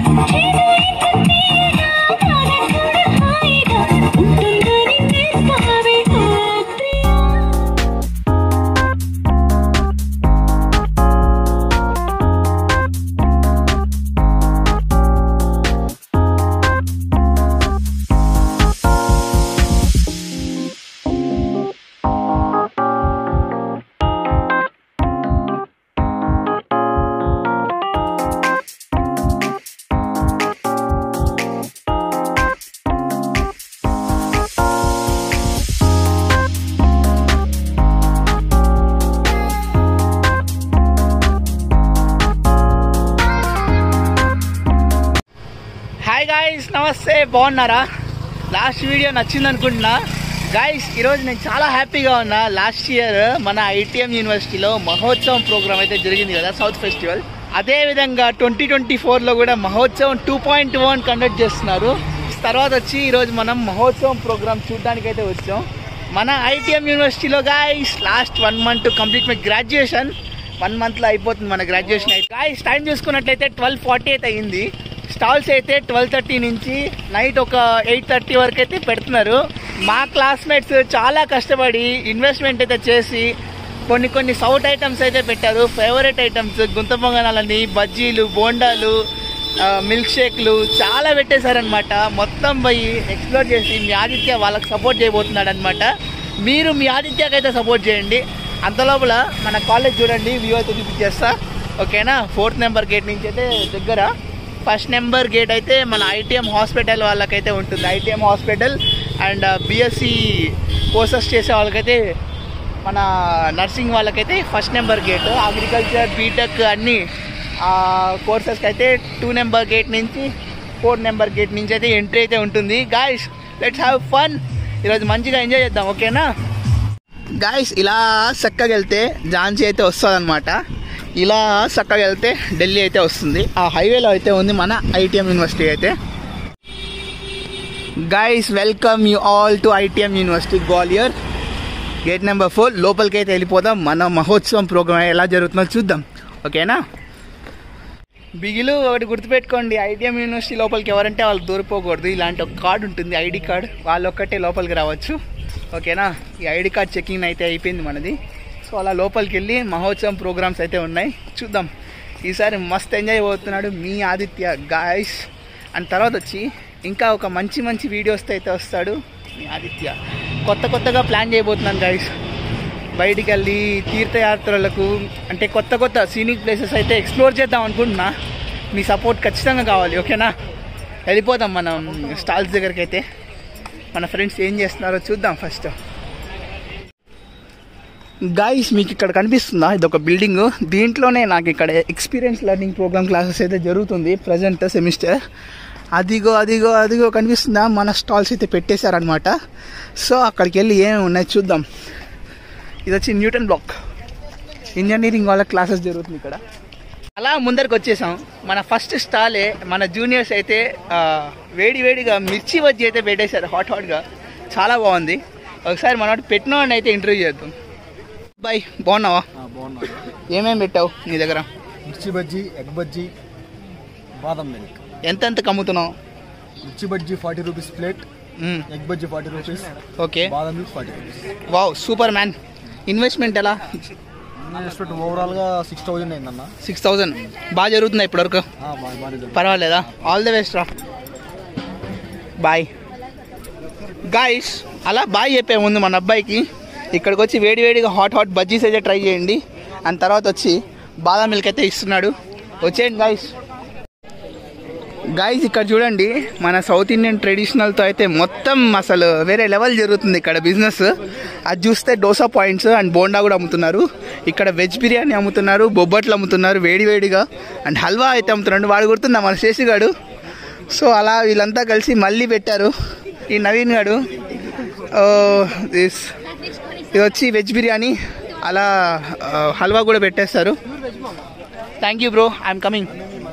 Hi guys, నమస్తే. బాగున్నారా? Last video నచ్చింది అనుకుంటున్నా. గాయ్స్, ఈరోజు నేను చాలా హ్యాపీగా ఉన్నా. లాస్ట్ ఇయర్ మన ఐటీఎం యూనివర్సిటీలో మహోత్సవం ప్రోగ్రామ్ అయితే జరిగింది కదా, సౌత్ ఫెస్టివల్. అదేవిధంగా 2024లో కూడా మహోత్సవం 2.1 కండక్ట్ చేస్తున్నారు. తర్వాత వచ్చి ఈరోజు మనం మహోత్సవం ప్రోగ్రామ్ చూడడానికైతే వచ్చాం మన ఐటీఎం యూనివర్సిటీలో. Guys, last 1 month complete my graduation. 1 monthలో అయిపోతుంది మన గ్రాడ్యుయేషన్ అయితే. గాయ్స్, టైం చూసుకున్నట్లయితే 12:40 అయితే అయింది. స్టాల్స్ అయితే 12:30 నుంచి నైట్ ఒక 8:30 వరకు అయితే పెడుతున్నారు. మా క్లాస్మేట్స్ చాలా కష్టపడి ఇన్వెస్ట్మెంట్ అయితే చేసి కొన్ని సౌత్ ఐటమ్స్ అయితే పెట్టారు. ఫేవరెట్ ఐటమ్స్ గుంత పొంగనాలని, బజ్జీలు, బోండాలు, మిల్క్ షేక్లు చాలా పెట్టేశారనమాట. మొత్తం పోయి ఎక్స్ప్లోర్ చేసి మీ ఆదిత్య వాళ్ళకి సపోర్ట్ చేయబోతున్నాడు అనమాట. మీరు మీ ఆదిత్యకి అయితే సపోర్ట్ చేయండి. అంతలోపల మన కాలేజ్ చూడండి, వ్యూ అయితే చూపించేస్తా. ఓకేనా? 4th నెంబర్ గేట్ నుంచి అయితే దగ్గర. 1st నెంబర్ గేట్ అయితే మన ఐటీఎం హాస్పిటల్ వాళ్ళకైతే ఉంటుంది. ITM hospital and BSc courses చేసే వాళ్ళకైతే, మన నర్సింగ్ వాళ్ళకైతే 1st number gate. Agriculture, BTech అన్ని కోర్సెస్కి అయితే 2 నెంబర్ గేట్ నుంచి 4 నెంబర్ గేట్ నుంచి అయితే ఎంట్రీ అయితే ఉంటుంది. Guys, let's have fun. ఈరోజు మంచిగా ఎంజాయ్ చేద్దాం. ఓకేనా? గాయ్స్, ఇలా చక్కగా వెళ్తే ఝాన్సీ అయితే వస్తుంది అనమాట. ఇలా చక్కగా వెళ్తే ఢిల్లీ అయితే వస్తుంది. ఆ హైవేలో అయితే ఉంది మన ఐటీఎం యూనివర్సిటీ అయితే. Guys, welcome you all to ITM university Gwalior. Gate number 4 లోపలికి అయితే వెళ్ళిపోదాం. మన మహోత్సవం ప్రోగ్రామ్ ఎలా జరుగుతుందో చూద్దాం. ఓకేనా? బిగిలు ఒకటి గుర్తుపెట్టుకోండి, ఐటీఎం యూనివర్సిటీ లోపలికి ఎవరంటే వాళ్ళు దూరిపోకూడదు. ఇలాంటి ఒక కార్డు ఉంటుంది, ఐడి కార్డ్. వాళ్ళు ఒక్కటే లోపలికి రావచ్చు. ఓకేనా? ఈ ఐడి కార్డ్ చెకింగ్ అయితే అయిపోయింది మనది. సో అలా లోపలికి వెళ్ళి మహోత్సవం ప్రోగ్రామ్స్ అయితే ఉన్నాయి, చూద్దాం. ఈసారి మస్త్ ఎంజాయ్ అవుతున్నాడు మీ ఆదిత్య గాయ్స్. అండ్ తర్వాత వచ్చి ఇంకా ఒక మంచి వీడియోస్తో అయితే వస్తాడు మీ ఆదిత్య. కొత్తగా ప్లాన్ చేయబోతున్నాను గాయ్స్. బయటికి వెళ్ళి తీర్థయాత్రలకు, అంటే కొత్త సీనిక్ ప్లేసెస్ అయితే ఎక్స్ప్లోర్ చేద్దాం అనుకుంటున్నా. మీ సపోర్ట్ ఖచ్చితంగా కావాలి. ఓకేనా? వెళ్ళిపోదాం మనం స్టాల్స్ దగ్గరికి అయితే. మన ఫ్రెండ్స్ ఏం చేస్తున్నారో చూద్దాం ఫస్ట్. గాయ్స్, మీకు ఇక్కడ కనిపిస్తుందా? ఇది ఒక బిల్డింగ్. దీంట్లోనే నాకు ఇక్కడ ఎక్స్పీరియన్స్ లెర్నింగ్ ప్రోగ్రామ్ క్లాసెస్ అయితే జరుగుతుంది ప్రజెంట్ సెమిస్టర్. అదిగో కనిపిస్తుందా? మన స్టాల్స్ అయితే పెట్టేశారనమాట. సో అక్కడికి వెళ్ళి ఏమేమి ఉన్నాయి చూద్దాం. ఇది వచ్చి న్యూటన్ బ్లాక్, ఇంజనీరింగ్ వాళ్ళ క్లాసెస్ జరుగుతుంది ఇక్కడ. అలా ముందరికి వచ్చేసాం. మన ఫస్ట్ స్టాలే మన జూనియర్స్ అయితే వేడిగా మిర్చి బజ్జీ అయితే పెట్టేశారు, హాట్గా. చాలా బాగుంది. ఒకసారి మన పెట్టినవాడిని అయితే ఇంటర్వ్యూ చేద్దాం. బాయ్, బాగున్నావా? బాగున్నా. ఏమేమి పెట్టావు నీ దగ్గర? మిర్చి బజ్జీ, ఎగ్ బజ్జీ, బాదం మిల్క్. ఎంత కమ్ముతున్నావు? Mirchi bajji 40 rupees plate, egg bajji 40 rupees. Okay. బాదం milk 40 rupees. Wow, super man. Investment ఎలా? ఇన్వెస్ట్మెంట్ ఓవరాల్గా 6000 అయిందన్న. 6000. బాగా జరుగుతుందా ఇప్పటివరకు? పర్వాలేదా? ఆల్ ది బెస్ట్ రా. బాయ్. గాయ్స్, అలా బాయ్ చెప్పే ముందు మన అబ్బాయికి ఇక్కడికి వచ్చి వేడిగా హాట్ బజ్జీస్ అయితే ట్రై చేయండి. అండ్ తర్వాత వచ్చి బాదం మిల్క్ అయితే ఇస్తున్నాడు. వచ్చేయండి గాయ్స్. ఇక్కడ చూడండి, మన సౌత్ ఇండియన్ ట్రెడిషనల్తో అయితే మొత్తం అసలు వేరే లెవెల్ జరుగుతుంది ఇక్కడ బిజినెస్. అది చూస్తే డోసా పాయింట్స్ అండ్ బోండా కూడా అమ్ముతున్నారు. ఇక్కడ వెజ్ బిర్యానీ అమ్ముతున్నారు, బొబ్బట్లు అమ్ముతున్నారు వేడిగా. అండ్ హల్వా అయితే అమ్ముతున్నాడు. వాడు గుర్తుందా మన శేషిగాడు? సో అలా వీళ్ళంతా కలిసి మళ్ళీ పెట్టారు. ఈ నవీన్ గాడు ఇది వచ్చి వెజ్ బిర్యానీ, అలా హల్వా కూడా పెట్టేస్తారు. Thank you bro, I'm coming.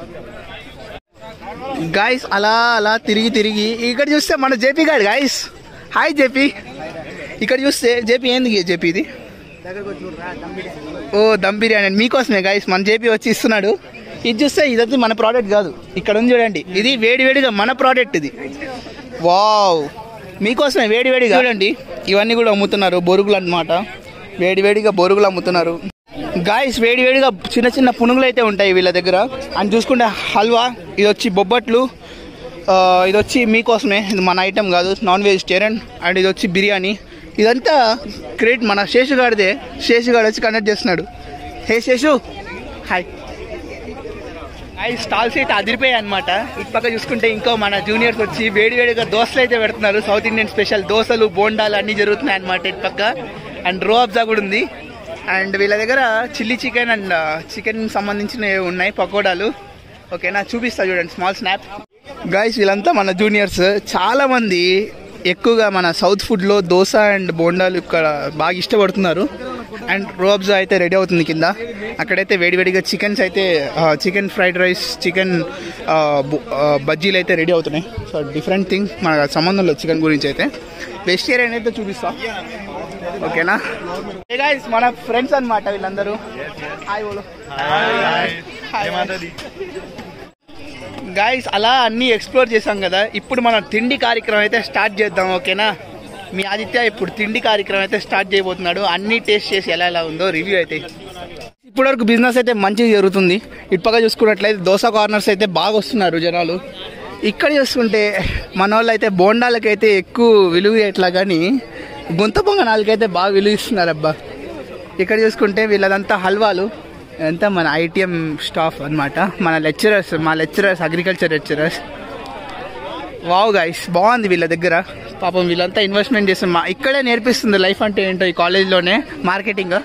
Guys, అలా తిరిగి ఇక్కడ చూస్తే మన జేపీ గాడు. Guys, hi JP. ఇక్కడ చూస్తే జేపీ ఏంది జేపీ ఇది? ఓ, దమ్ బిర్యానీ మీకోసమే గాయస్. మన జేపీ వచ్చి ఇస్తున్నాడు. ఇది చూస్తే ఇదంతా మన ప్రోడక్ట్ కాదు, ఇక్కడ ఉంది చూడండి, ఇది వేడివేడిగా మన ప్రోడక్ట్ ఇది. వావ్, మీకోసమే వేడివేడిగా చూడండి. ఇవన్నీ కూడా అమ్ముతున్నారు, బొరుగులు అన్నమాట. వేడివేడిగా బొరుగులు అమ్ముతున్నారు గాయస్. వేడివేడిగా చిన్న చిన్న పునుగులు అయితే ఉంటాయి వీళ్ళ దగ్గర. అని చూసుకుంటే హల్వా, ఇది వచ్చి బొబ్బట్లు, ఇది వచ్చి మీకోసమే, ఇది మన ఐటెం కాదు, నాన్ వెజిటేరియన్. అండ్ ఇది వచ్చి బిర్యానీ. ఇదంతా క్రెడిట్ మన శేషుగాడిదే. శేషుగాడు వచ్చి కండక్ట్ చేస్తున్నాడు. హే శేషు, హాయ్. స్టాల్స్ అయితే అదిరిపోయాయి అనమాట. ఇటు పక్క చూసుకుంటే ఇంకో మన జూనియర్స్ వచ్చి వేడివేడిగా దోశలు అయితే పెడుతున్నారు. సౌత్ ఇండియన్ స్పెషల్ దోశలు, బోండాలు అన్నీ జరుగుతున్నాయి అనమాట ఇటు పక్క. అండ్ రో అబ్జా కూడా ఉంది. అండ్ వీళ్ళ దగ్గర చిల్లీ చికెన్ అండ్ చికెన్ సంబంధించినవి ఉన్నాయి, పకోడాలు. ఓకేనా, చూపిస్తా చూడండి, స్మాల్ స్నాప్. గాయస్ వీళ్ళంతా మన జూనియర్స్. చాలామంది ఎక్కువగా మన సౌత్ ఫుడ్లో దోశ అండ్ బోండాలు ఇక్కడ బాగా ఇష్టపడుతున్నారు. అండ్ రోబ్జా అయితే రెడీ అవుతుంది కింద. అక్కడైతే వేడివేడిగా చికెన్స్ అయితే, చికెన్ ఫ్రైడ్ రైస్, చికెన్ బజ్జీలు అయితే రెడీ అవుతున్నాయి. సో డిఫరెంట్ థింగ్, మన సంబంధంలో చికెన్ గురించి అయితే. వెజిటేరియన్ అయితే చూపిస్తా, ఓకేనా. గాయ్స్ మన ఫ్రెండ్స్ అన్నమాట వీళ్ళందరూ. హాయ్ బోలో. గాయ్స్ అలా అన్నీ ఎక్స్ప్లోర్ చేసాం కదా, ఇప్పుడు మనం తిండి కార్యక్రమం అయితే స్టార్ట్ చేద్దాం, ఓకేనా. మీ ఆదిత్య ఇప్పుడు తిండి కార్యక్రమం అయితే స్టార్ట్ చేయబోతున్నాడు. అన్నీ టేస్ట్ చేసి ఎలా ఎలా ఉందో రివ్యూ అయితే. ఇప్పటివరకు బిజినెస్ అయితే మంచిగా జరుగుతుంది. ఇటుపక్క చూసుకున్నట్లయితే దోశ కార్నర్స్ అయితే బాగా వస్తున్నారు జనాలు. ఇక్కడ చూసుకుంటే మన వాళ్ళు అయితే బోండాలకైతే ఎక్కువ విలువ ఎట్లా, కానీ గుంత పొంగనాలకైతే బాగా విలువ ఇస్తున్నారు అబ్బా. ఇక్కడ చూసుకుంటే వీళ్ళదంతా హల్వాలు, అంతా మన ఐటీఎం స్టాఫ్ అనమాట, మన లెక్చరర్స్, మా lecturers, agriculture lecturers. Wow guys, బాగుంది వీళ్ళ దగ్గర. పాపం వీళ్ళంతా ఇన్వెస్ట్మెంట్ చేస్తాం, ఇక్కడే నేర్పిస్తుంది లైఫ్ అంటే ఏంటో, ఈ కాలేజ్లోనే మార్కెటింగ్.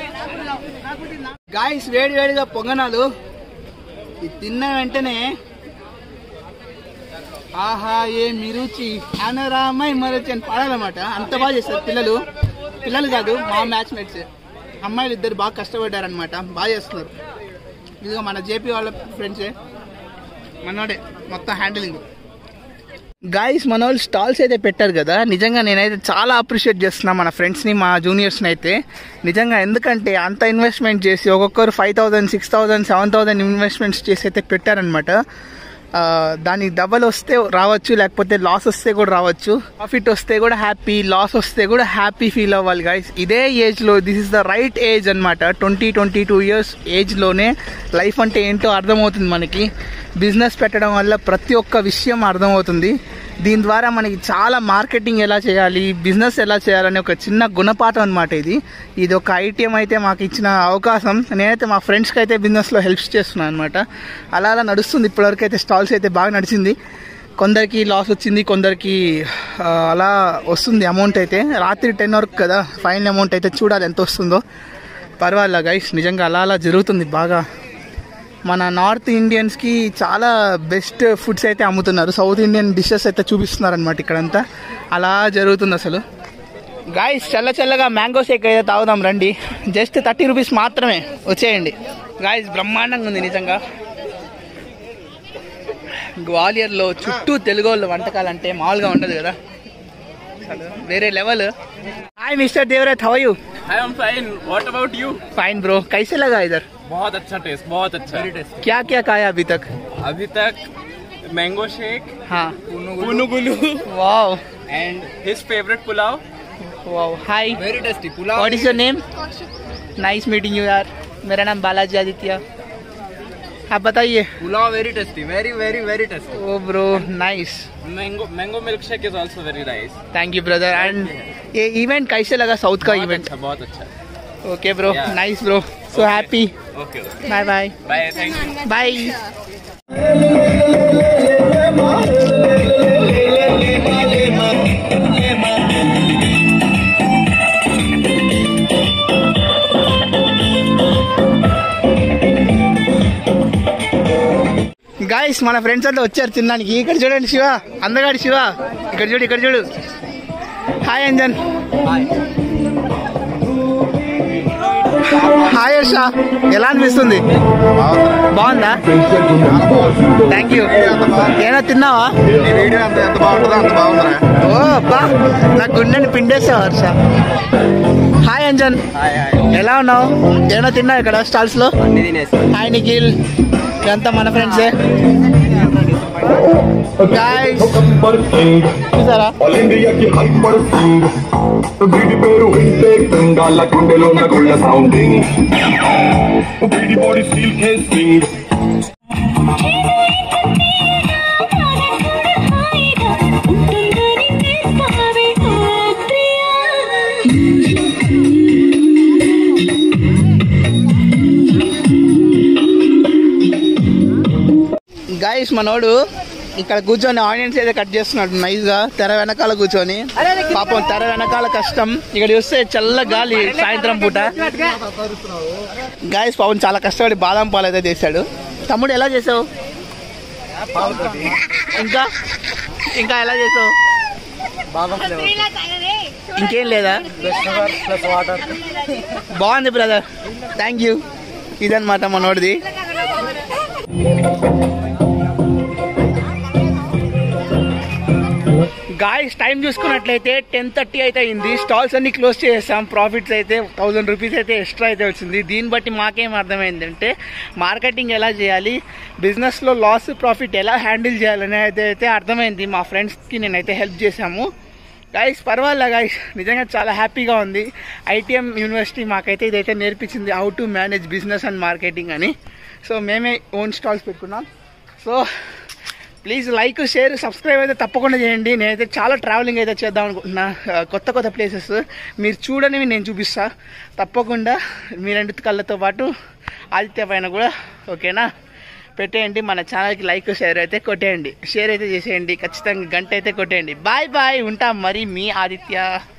గాయస్ వేడివేడిగా పొంగనాలు తిన్న వెంటనే ఆహా ఏమి రుచి అనరామై మరచి అని పాడాలన్నమాట. అంత బాగా చేస్తారు పిల్లలు. పిల్లలు కాదు, మా మ్యాచ్మేట్స్ అమ్మాయిలు ఇద్దరు బాగా కష్టపడ్డారనమాట, బాగా చేస్తున్నారు. ఇదిగో మన జేపీ వాళ్ళ ఫ్రెండ్సే, మనోడే మొత్తం హ్యాండిలింగ్. గాయస్ మన వాళ్ళు స్టాల్స్ అయితే పెట్టారు కదా, నిజంగా నేనైతే చాలా అప్రిషియేట్ చేస్తున్నా మన ఫ్రెండ్స్ని, మా జూనియర్స్ని అయితే నిజంగా. ఎందుకంటే అంత ఇన్వెస్ట్మెంట్ చేసి ఒక్కొక్కరు 5,000, 6,000, 7,000 ఇన్వెస్ట్మెంట్స్ చేసి అయితే పెట్టారనమాట. దానికి డబల్ వస్తే రావచ్చు, లేకపోతే లాస్ వస్తే కూడా రావచ్చు. ప్రాఫిట్ వస్తే కూడా హ్యాపీ, లాస్ వస్తే కూడా హ్యాపీ ఫీల్ అవ్వాలి గాయస్. ఇదే ఏజ్లో this is the right age అనమాట. 22 years ఏజ్లోనే లైఫ్ అంటే ఏంటో అర్థమవుతుంది మనకి. బిజినెస్ పెట్టడం వల్ల ప్రతి ఒక్క విషయం అర్థమవుతుంది. దీని ద్వారా మనకి చాలా మార్కెటింగ్ ఎలా చేయాలి, బిజినెస్ ఎలా చేయాలని ఒక చిన్న గుణపాఠం అనమాట ఇది ఒక ఐటీఎం అయితే మాకు ఇచ్చిన అవకాశం. నేనైతే మా ఫ్రెండ్స్కి అయితే బిజినెస్లో హెల్ప్ చేస్తున్నాను అనమాట. అలా అలా నడుస్తుంది. ఇప్పటివరకు అయితే స్టాల్స్ అయితే బాగా నడిచింది. కొందరికి లాస్ వచ్చింది, కొందరికి అలా వస్తుంది అమౌంట్ అయితే. రాత్రి 10 వరకు కదా ఫైనల్ అమౌంట్ అయితే, చూడాలి ఎంత వస్తుందో. పర్వాలేదు గైస్, నిజంగా అలా అలా జరుగుతుంది బాగా. మన నార్త్ ఇండియన్స్కి చాలా బెస్ట్ ఫుడ్స్ అయితే అమ్ముతున్నారు. సౌత్ ఇండియన్ డిషెస్ అయితే చూపిస్తున్నారు అనమాట ఇక్కడంతా. అలా జరుగుతుంది అసలు. గాయస్ చల్ల చల్లగా మ్యాంగో షేక్ అయితే తాగుదాం రండి. జస్ట్ 30 rupees మాత్రమే, వచ్చేయండి గాయస్. బ్రహ్మాండంగా ఉంది నిజంగా. గ్వాలియర్లో చుట్టూ తెలుగు వాళ్ళు వంటకాలంటే మామూలుగా ఉండదు కదా, వేరే level. Hi Mister Devaraj, how are you? I am fine. What about you? Fine bro, कैसे लगा इधर? बहुत अच्छा टेस्ट, बहुत अच्छा। क्या क्या खाया अभी तक? अभी तक मैंगो शेक, हाँ, punugulu wow, and his favorite pulao. Wow, hi, Very tasty pulao. What is your name? Nice meeting you यार. मेरा नाम बालाजी आदित्य. आप बताइए. Pulao very tasty, very very very tasty. Oh bro nice. Mango milkshake is also very nice. Thank you brother. And ये event कैसे लगा, south का event? बहुत अच्छा. Okay bro, nice bro, so happy. Okay. Bye bye. Bye. Thank you. Bye. Guys మన friends అంతా వచ్చారు తినడానికి. ఇక్కడ చూడండి శివ, అందగాడి శివ, ఇక్కడ చూడు, ఇక్కడ చూడు. హాయ్ అంజన్. హాయ్ హర్ష, ఎలా అనిపిస్తుంది? బాగుందా? Thank you. ఏమైనా తిన్నావా? ఓ అబ్బా, నా గుండెని పిండేసావు హర్ష. హాయ్ అంజన్, ఎలా ఉన్నావు? ఏమైనా తిన్నావు ఇక్కడ స్టాల్స్ లో? హాయ్ నిఖిల్, ఇదంతా మన ఫ్రెండ్సే Guys, చూసారా వీడి పేరు వింటే బెంగాళ్ళ గుండెలో నగుళ్ళ సౌండింగ్ వీడి బాడీ స్టీల్ కేసింగ్ గైస్ మనోడు ఇక్కడ కూర్చొని ఆనియన్స్ అయితే కట్ చేస్తున్నాడు నైస్గా తెర వెనకాల కూర్చొని పాపం తెర వెనకాల కష్టం ఇక్కడ చూస్తే చల్ల గాలి సాయంత్రం పూట గైస్ పాపం చాలా కష్టపడి బాదం పాలు అయితే చేశాడు తమ్ముడు ఎలా చేసావు ఇంకా ఇంకా ఎలా చేసావు ఇంకేం లేదా బాగుంది బ్రదర్ థ్యాంక్ యూ ఇదన్నమాట మనోడిది గాయస్ టైం చూసుకున్నట్లయితే 10:30 అయితే అయింది స్టాల్స్ అన్ని క్లోజ్ చేసాం ప్రాఫిట్స్ అయితే 1000 రూపీస్ అయితే ఎక్స్ట్రా అయితే వచ్చింది దీన్ని బట్టి మాకేం అర్థమైందంటే మార్కెటింగ్ ఎలా చేయాలి బిజినెస్లో లాస్ ప్రాఫిట్ ఎలా హ్యాండిల్ చేయాలని అయితే అర్థమైంది మా ఫ్రెండ్స్కి నేనైతే హెల్ప్ చేశాము గాయస్ పర్వాలేదు గాయస్ నిజంగా చాలా హ్యాపీగా ఉంది ఐటీఎం యూనివర్సిటీ మాకైతే ఇదైతే నేర్పించింది how to manage business and marketing అని సో మేమే ఓన్ స్టాల్స్ పెట్టుకున్నాం so please like share subscribe అయితే తప్పకుండా చేయండి నేనైతే చాలా ట్రావెలింగ్ అయితే చేద్దాం అనుకుంటున్నా కొత్త కొత్త ప్లేసెస్ మీరు చూడనివి నేను చూపిస్తా తప్పకుండా మీ 2 కళ్ళతో పాటు ఆదిత్య పైన కూడా ఓకేనా పెట్టేయండి మన ఛానల్కి లైక్ షేర్ అయితే కొట్టేయండి షేర్ అయితే చేసేయండి ఖచ్చితంగా గంట అయితే కొట్టేయండి బాయ్ బాయ్ ఉంటాం మరి మీ ఆదిత్య